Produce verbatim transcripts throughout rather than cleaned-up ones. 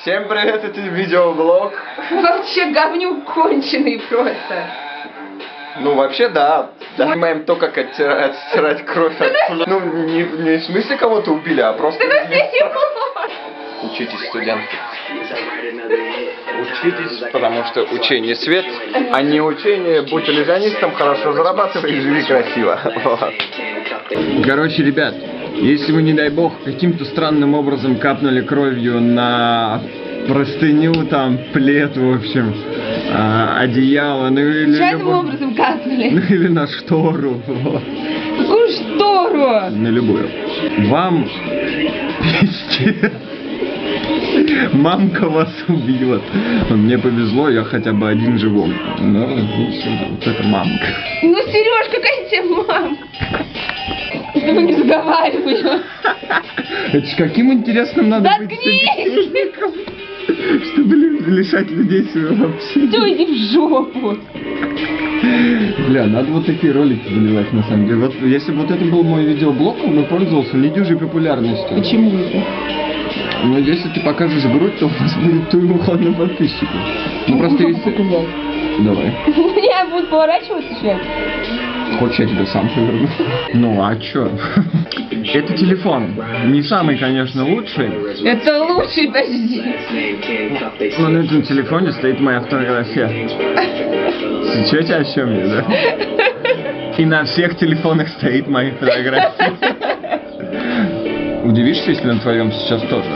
Всем привет, это видеоблог. Вообще говнюк конченый просто. Ну вообще да. Да. Снимаем то, как оттирать, отстирать кровь от... Ну не, не в смысле кого-то убили, а просто... Учитесь, студентки. Учитесь, потому что учение свет, а не учение будь иллюзионистом, хорошо зарабатывай и живи красиво. Короче, ребят, если вы, не дай бог, каким-то странным образом капнули кровью на простыню, там, плед, в общем, а, одеяло, ну или... Странным любой... образом капнули. Ну или на штору, вот. Какую штору? На любую. Вам пиздец. Мамка вас убьет. Мне повезло, я хотя бы один живой. Но вот это мамка. Ну, Сереж, какая тебе мамка? С тобой не заговариваю. Это ж каким интересным надо быть собеседником, чтобы лишать людей своего общения. Ты иди в жопу. Бля, надо вот такие ролики заливать на самом деле. Вот если бы вот это был мой видеоблог, он бы пользовался недюжей популярностью. Почему это? Но если ты покажешь грудь, то у нас будет туемуха подписчиков. Ну просто если... показать. Давай. Я буду поворачиваться сейчас? Хочешь, я тебя сам поверну? Ну, а чё? Это телефон. Не самый, конечно, лучший. Это лучший, подожди. Но на этом телефоне стоит моя фотография. Чё, о чем я, да? И на всех телефонах стоит мои фотографии. Удивишься, если на твоем сейчас тоже?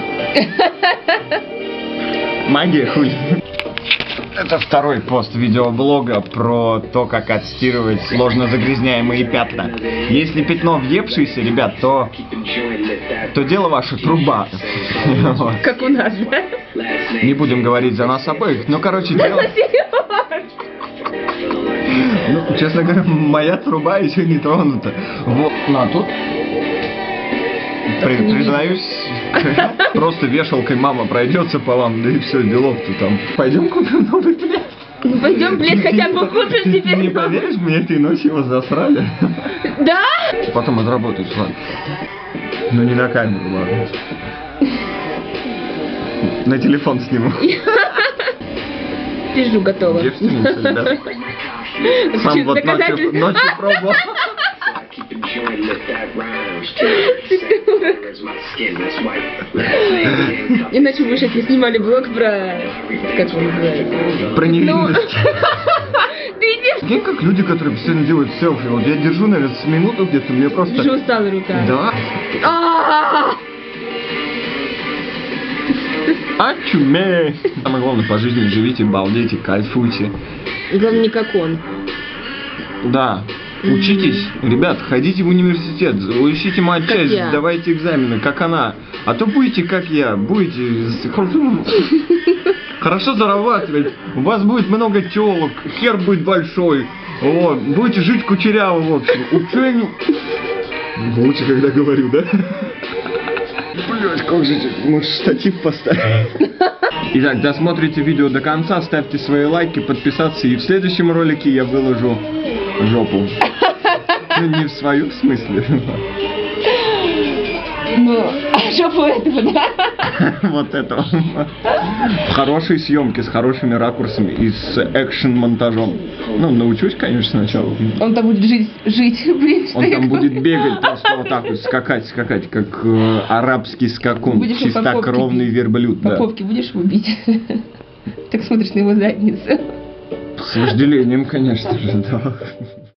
Магия, хуй. Это второй пост видеоблога про то, как отстирывать сложно загрязняемые пятна. Если пятно въевшееся, ребят, то, то дело ваше труба. Как у нас, да? Не будем говорить за нас обоих, но, короче, дело... Ну, честно говоря, моя труба еще не тронута. Вот, ну, а тут... При, признаюсь, просто вешалкой мама пройдется по вам, да и все, делов-то там. Пойдем купим новый плед. Ну пойдем, блядь, хотя бы купим ты, теперь. Ты не поверишь, мне этой ночью его засрали. Да? Потом отработаешь, ладно. Ну не на камеру, ладно. На телефон сниму. Пижу, готова. Девственница, ребят. Сам вот ночью, ночью пробовал. Иначе мы сейчас не снимали блог про... Как он называется? Про невинность. Ты иди. Знаете, как люди, которые постоянно делают селфи. Вот я держу, наверное, с минуту где-то, мне просто... Уже устала рука. Да. Очумей. Самое главное, по жизни живите, балдейте, кайфуйте. Главное, не как он. Да. Учитесь, ребят, ходите в университет, учите матчасть, сдавайте экзамены, как она. А то будете, как я, будете хорошо зарабатывать, у вас будет много телок, хер будет большой, вот, будете жить кучеряво, в общем. Учение... Лучше, когда говорю, да? Блять, как же, может, штатив поставить? Итак, досмотрите видео до конца, ставьте свои лайки, подписаться, и в следующем ролике я выложу жопу. Ну, не в свою, в смысле. Ну, жопу этого, да? Вот этого. Хорошие съемки с хорошими ракурсами и с экшен-монтажом. Ну, научусь, конечно, сначала. Он там будет жить, жить, блин, что Он там будет бегать, просто вот так вот, скакать, скакать, как э, арабский скакун, чистокровный верблюд. По попке будешь его бить? Так смотришь на его задницу. С вожделением, конечно же, да.